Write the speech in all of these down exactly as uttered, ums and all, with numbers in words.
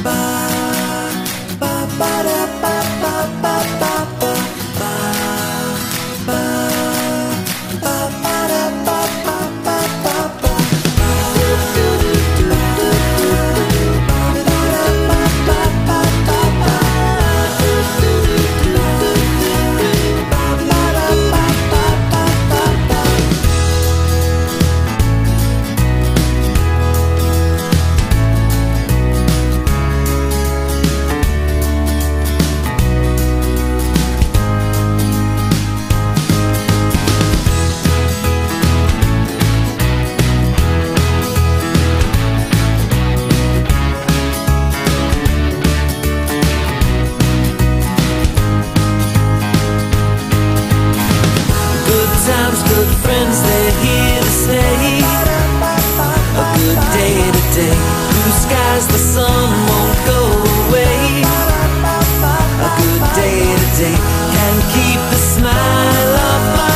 Good friends, they're here to stay. A good day today. Blue skies, the sun won't go away. A good day today can keep the smile off my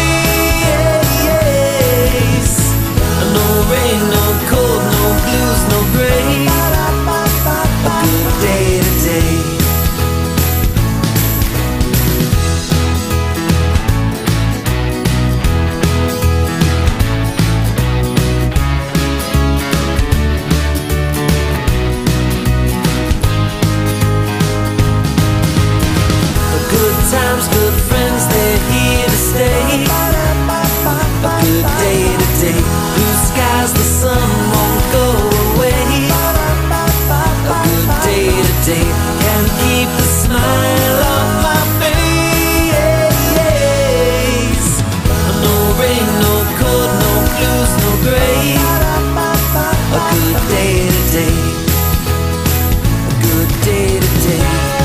face. No rain, no cold, no blues, no gray. A good day today. Times, good friends, they're here to stay. A good day today. Blue skies, the sun won't go away. A good day today can keep the smile off my face. No rain, no cold, no blues, no gray. A good day today. A good day today.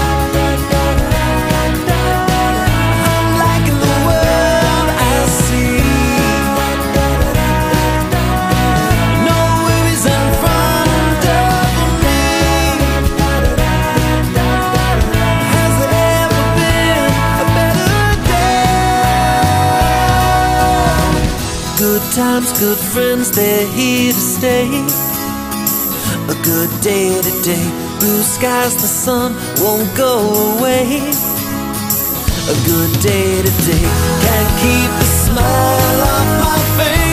Good times, good friends, they're here to stay. A good day today. Blue skies, the sun won't go away. A good day today can keep the smile off my face.